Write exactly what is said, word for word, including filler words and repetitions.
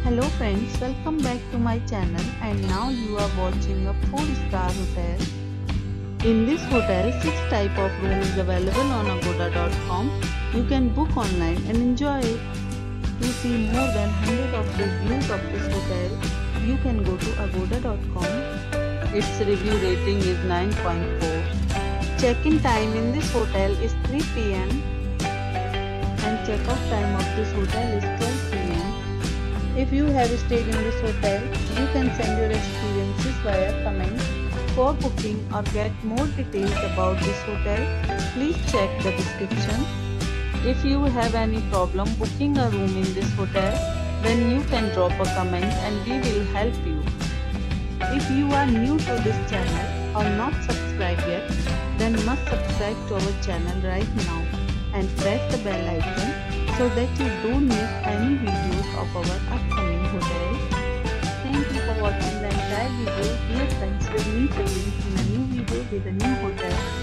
Hello friends, welcome back to my channel and now you are watching a four star hotel. In this hotel, six type of room is available on agoda dot com. You can book online and enjoy it. To see more than one hundred of reviews of this hotel, you can go to agoda dot com. Its review rating is nine point four. Check-in time in this hotel is three p m and check-out time of this hotel is twelve p m If you have stayed in this hotel, you can send your experiences via comment. For booking or get more details about this hotel, please check the description. If you have any problem booking a room in this hotel, then you can drop a comment and we will help you. If you are new to this channel or not subscribed yet, then must subscribe to our channel right now and press the bell icon so that you don't miss any videos of our upcoming hotel. Thank you for watching the entire video. Dear friends, we'll meet again in a new video with a new hotel.